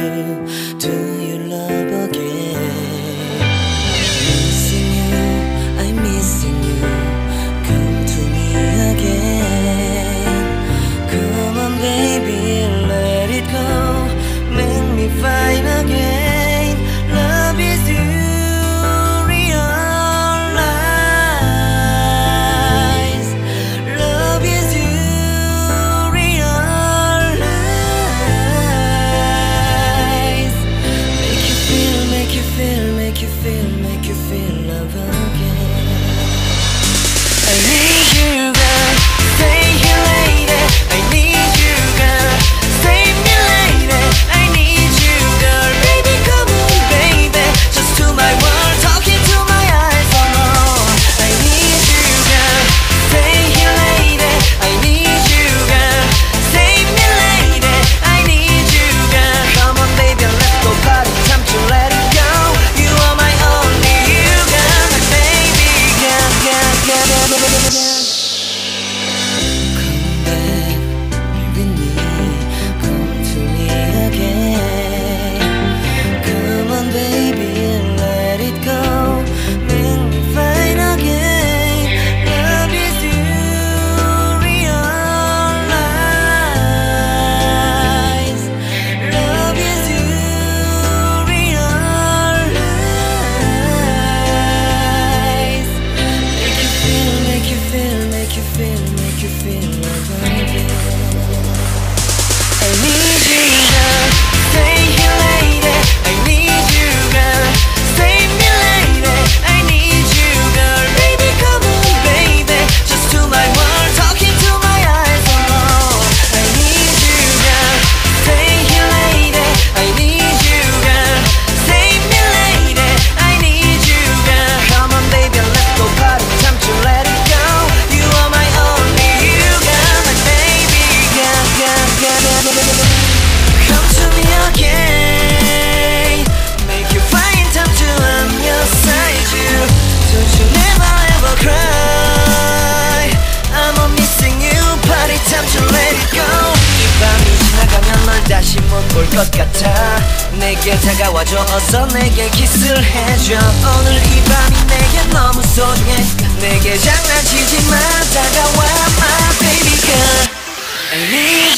you, do you love again? Missing you, I'm missing you, come to me again. Come on baby, let it go, make me fine again. Love is you, realize. Love is you, realize. Make you feel, make you feel, make you feel love again. I need you, girl, stay here lady. I need you, girl, save me lady. I need you, girl, baby, come on, baby. Just to my world, talking to my eyes, oh no. I need you, girl, stay here lady. I need you, girl, save me lady. I need you, girl, come on, baby, let's go party, time to let it go. You are my only you, girl, my baby, girl, girl, girl, girl, girl, girl. Come back with me, come to me again. Come on baby, let it go, make me fine again. Love is you, realize. Love is you, realize. Make you feel, make you feel, make you feel, make you feel love again. I need you, girl, stay here lady. I need you, girl, save me lady. I need you, girl, baby, come on, baby. Just to my world, talking to my eyes, oh no. I need you, girl, stay here lady. I need you, girl, save me lady. I need you, girl, come on, baby, let's go party, time to let it go. You are my only you, girl, my baby, girl, girl, girl, girl, girl, girl. Come to me again, make you find time to I'm your side, you. Don't you never ever cry, I'm all missing you, party time to let it go. 이 밤이 지나가면 널 다시 못 볼 것 같아. 내게 다가와줘, 어서 내게 키스를 해줘. 오늘 이 밤이 내게 너무 소중해. 내게 장난치지 마, 다가와 my baby girl. I need